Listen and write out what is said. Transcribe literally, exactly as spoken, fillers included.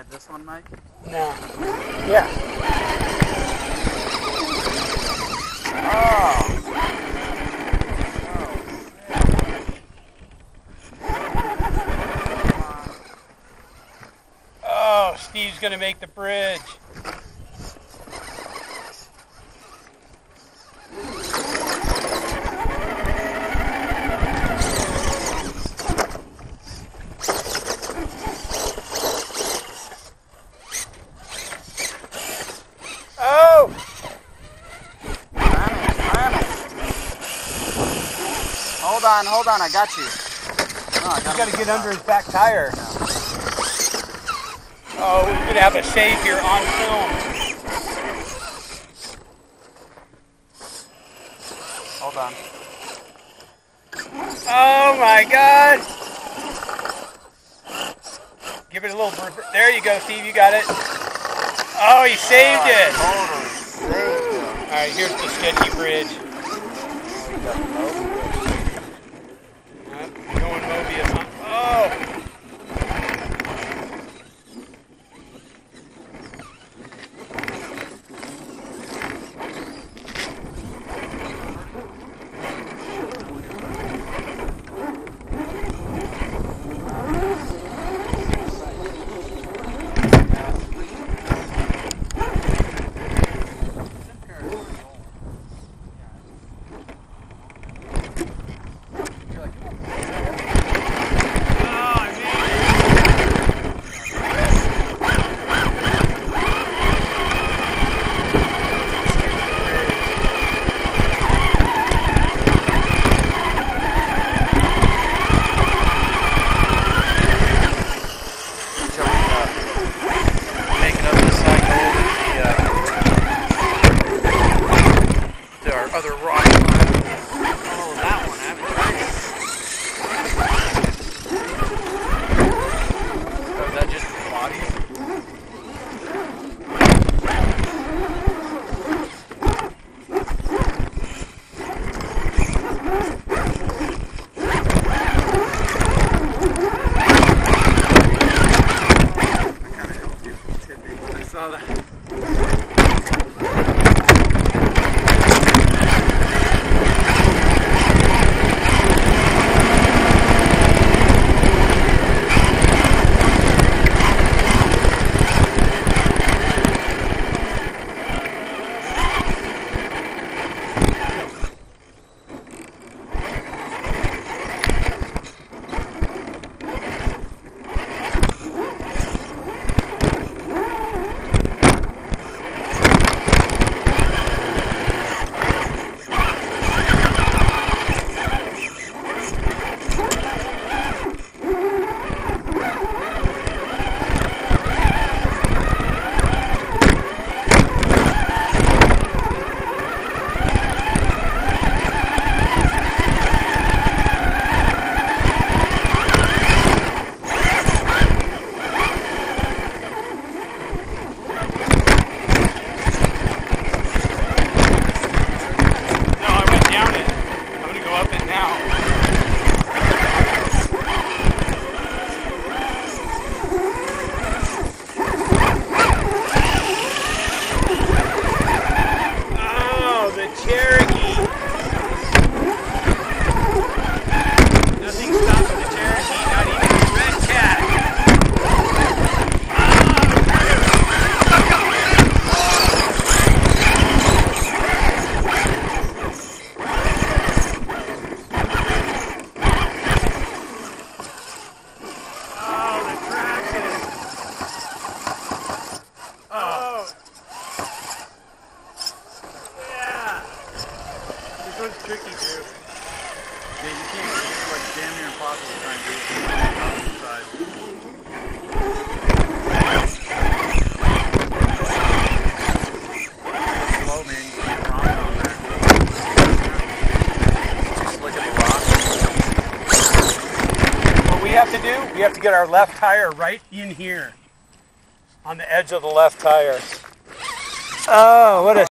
ride this one, Mike? No. Yeah. Oh. Oh, Steve's gonna make the bridge. Oh! Hold on, hold on, I got you. No, I got You gotta get under his back tire. Oh, we're gonna have a save here on film. Hold on. Oh my God! Give it a little. There you go, Steve. You got it. Oh, he saved oh, it. Totally saved it. All right, here's the sketchy bridge. Uh, going Mobius. Huh? Oh. Other rock. Oh, that one, I haven't tried it. Oh, is that just the bodies? I kind of helped you tipping when I saw that. This one's tricky too. Yeah, you can't, it's like damn near impossible trying to do it from the side. Slow, man, you can't run on that. Just look at the rock. What we have to do, we have to get our left tire right in here. On the edge of the left tire. Oh, what a